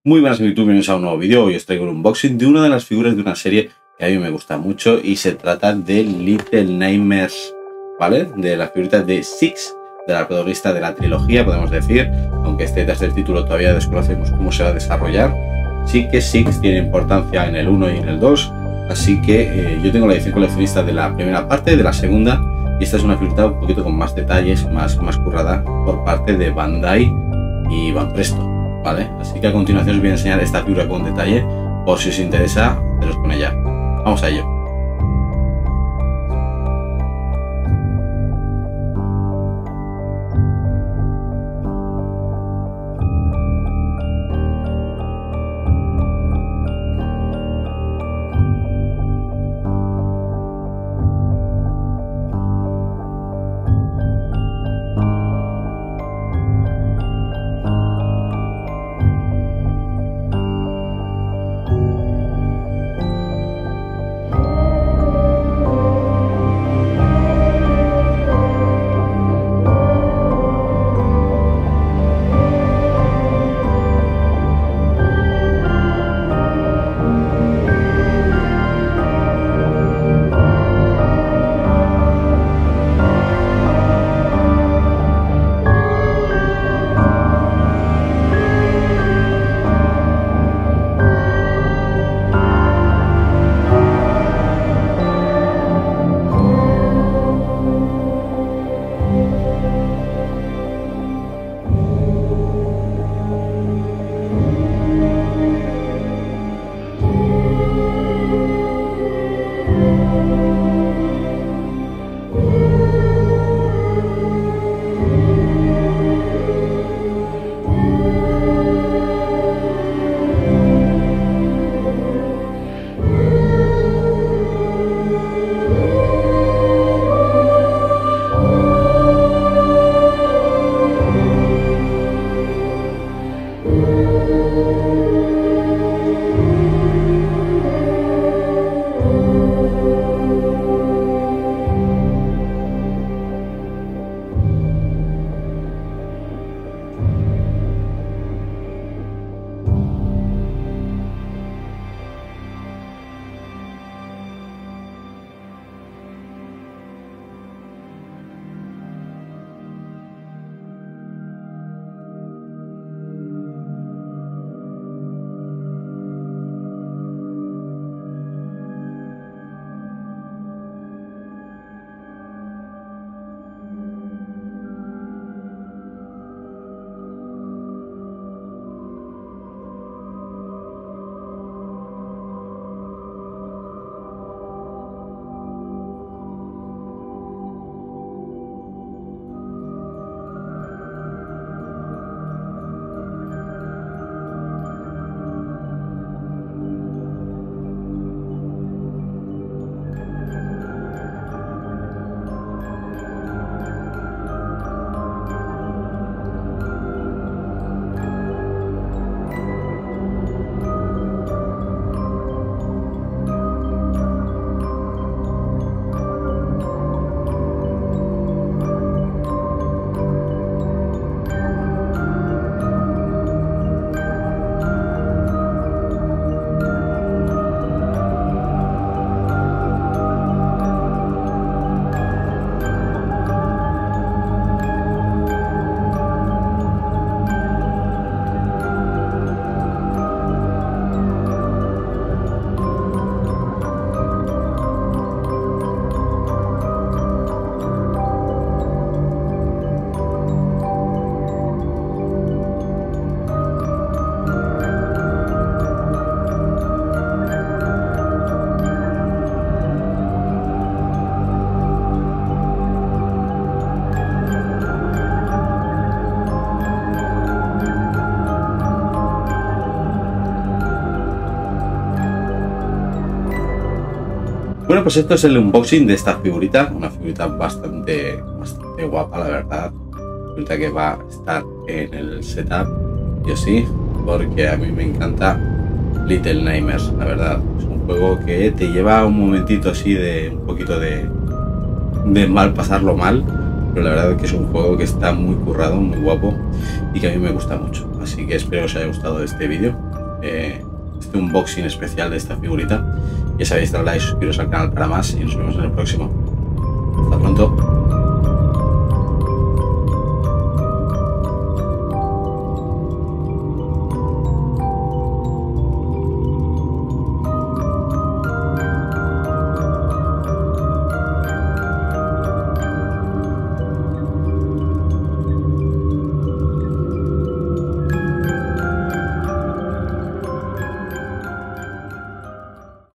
Muy buenas YouTube, bienvenidos a un nuevo vídeo. Hoy os traigo un unboxing de una de las figuras de una serie que a mí me gusta mucho y se trata de Little Nightmares, ¿vale? De la figurita de Six, de la protagonista de la trilogía, podemos decir, aunque este tercer título todavía desconocemos cómo se va a desarrollar. Sí que Six tiene importancia en el 1 y en el 2, así que yo tengo la edición coleccionista de la primera parte, de la segunda, y esta es una figurita un poquito con más detalles, más currada por parte de Bandai y Van Presto, ¿vale? Así que a continuación os voy a enseñar esta figura con detalle, por si os interesa, haceros con ella. Vamos a ello. Bueno, pues esto es el unboxing de esta figurita, una figurita bastante guapa, la verdad. Figurita que va a estar en el setup, yo sí, porque a mí me encanta Little Nightmares, la verdad. Es un juego que te lleva un momentito así de un poquito de mal pasarlo mal, pero la verdad es que es un juego que está muy currado, muy guapo y que a mí me gusta mucho. Así que espero que os haya gustado este vídeo. este unboxing especial de esta figurita. Ya sabéis, darle like, suscribiros al canal para más y nos vemos en el próximo. Hasta pronto.